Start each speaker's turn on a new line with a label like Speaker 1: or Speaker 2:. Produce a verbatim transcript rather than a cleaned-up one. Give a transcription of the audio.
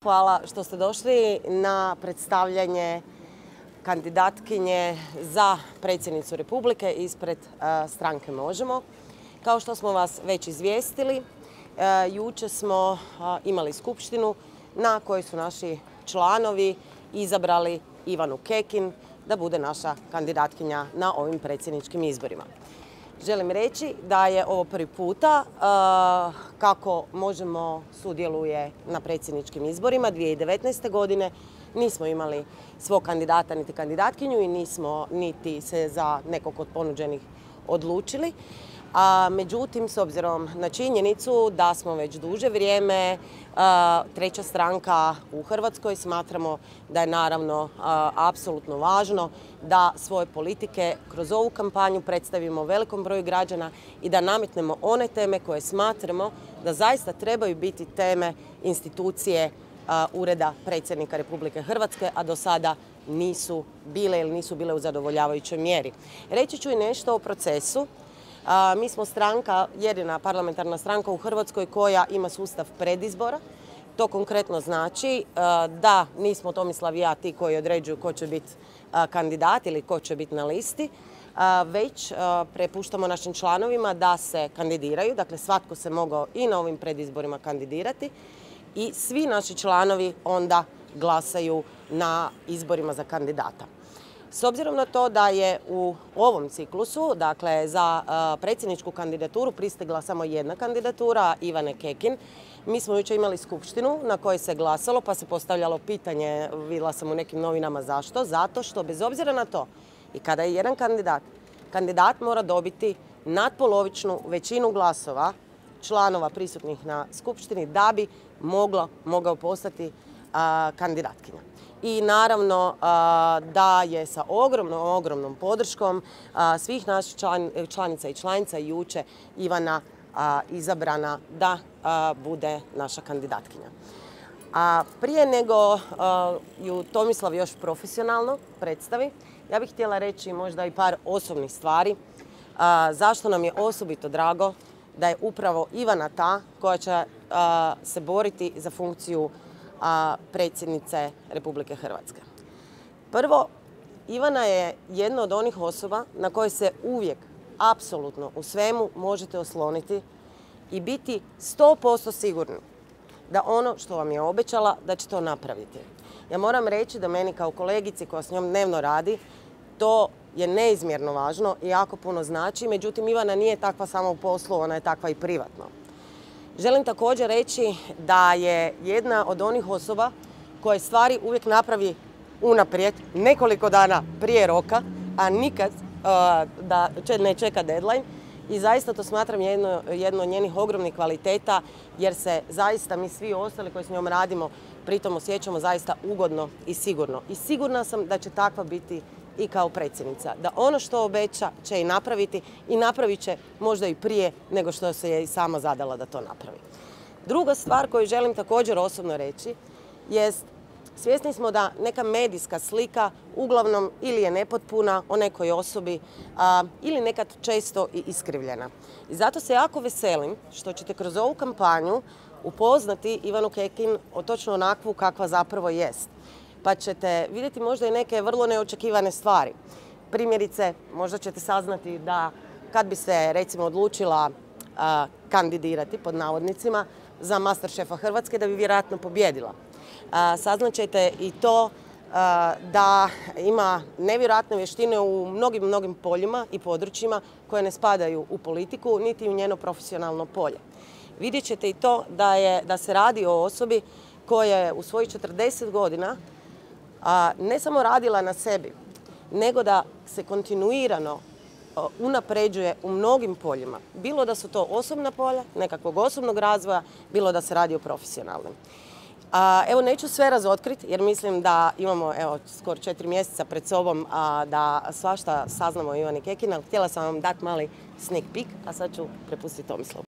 Speaker 1: hvala što ste došli na predstavljanje kandidatkinje za predsjednicu Republike ispred stranke Možemo. Kao što smo vas već izvijestili, jučer smo imali skupštinu na kojoj su naši članovi izabrali Ivanu Kekin da bude naša kandidatkinja na ovim predsjedničkim izborima. Želim reći da je ovo prvi puta kako Možemo sudjeluje na predsjedničkim izborima. dvije tisuće devetnaeste. godine nismo imali svog kandidata niti kandidatkinju i nismo niti se za nekog od ponuđenih odlučili. A, međutim, s obzirom na činjenicu da smo već duže vrijeme a, treća stranka u Hrvatskoj, smatramo da je naravno a, apsolutno važno da svoje politike kroz ovu kampanju predstavimo velikom broju građana i da nametnemo one teme koje smatramo da zaista trebaju biti teme institucije a, Ureda predsjednika Republike Hrvatske, a do sada nisu bile ili nisu bile u zadovoljavajućoj mjeri. Reći ću i nešto o procesu. Mi smo stranka, jedina parlamentarna stranka u Hrvatskoj koja ima sustav predizbora. To konkretno znači da nismo Tomislav i ja ti koji određuju ko će biti kandidat ili ko će biti na listi, već prepuštamo našim članovima da se kandidiraju. Dakle, svatko se mogao i na ovim predizborima kandidirati i svi naši članovi onda glasaju na izborima za kandidata. S obzirom na to da je u ovom ciklusu, dakle za predsjedničku kandidaturu pristigla samo jedna kandidatura, Ivane Kekin, mi smo jučer imali skupštinu na kojoj se glasalo pa se postavljalo pitanje, vidjela sam u nekim novinama zašto, zato što bez obzira na to i kada je jedan kandidat, kandidat mora dobiti natpolovičnu većinu glasova članova prisutnih na skupštini da bi moglo, mogao postati a, kandidatkinja. I naravno da je sa ogromnom, ogromnom podrškom svih naših članica i članica jučer Ivana izabrana da bude naša kandidatkinja. A prije nego ju Tomislav još profesionalno predstavi, ja bih htjela reći možda i par osobnih stvari zašto nam je osobito drago da je upravo Ivana ta koja će se boriti za funkciju predsjednice Republike Hrvatske. Prvo, Ivana je jedna od onih osoba na koje se uvijek, apsolutno u svemu možete osloniti i biti sto posto sigurni da ono što vam je obećala da će to napraviti. Ja moram reći da meni kao kolegici koja s njom dnevno radi, to je neizmjerno važno i jako puno znači, međutim Ivana nije takva samo u poslu, ona je takva i privatno. Želim također reći da je jedna od onih osoba koje stvari uvijek napravi unaprijed, nekoliko dana prije roka, a nikad uh, da ne čeka deadline. I zaista to smatram jedno, jedno od njenih ogromnih kvaliteta jer se zaista mi svi ostali koji s njom radimo pritom osjećamo zaista ugodno i sigurno. I sigurna sam da će takva biti i kao predsjednica. Da ono što obeća će i napraviti i napravit će možda i prije nego što se je i sama zadala da to napravi. Druga stvar koju želim također osobno reći jest svjesni smo da neka medijska slika uglavnom ili je nepotpuna o nekoj osobi a, ili nekad često i iskrivljena. I zato se jako veselim što ćete kroz ovu kampanju upoznati Ivanu Kekin o točno onakvu kakva zapravo jest. Pa ćete vidjeti možda i neke vrlo neočekivane stvari. Primjerice, možda ćete saznati da kad bi se recimo odlučila a, kandidirati pod navodnicima za Masterchefa Hrvatske da bi vjerojatno pobjedila. A, saznat ćete i to a, da ima nevjerojatne vještine u mnogim, mnogim poljima i područjima koje ne spadaju u politiku niti u njeno profesionalno polje. Vidjet ćete i to da, je, da se radi o osobi koja je u svojih četrdeset godina a, ne samo radila na sebi, nego da se kontinuirano a, unapređuje u mnogim poljima. Bilo da su to osobna polja, nekakvog osobnog razvoja, bilo da se radi o profesionalnom. A, evo, neću sve razotkriti jer mislim da imamo evo, skoro četiri mjeseca pred sobom a, da svašta saznamo o Ivani Kekin, ali htjela sam vam dati mali sneak peek, a sad ću prepustiti Tomislavu.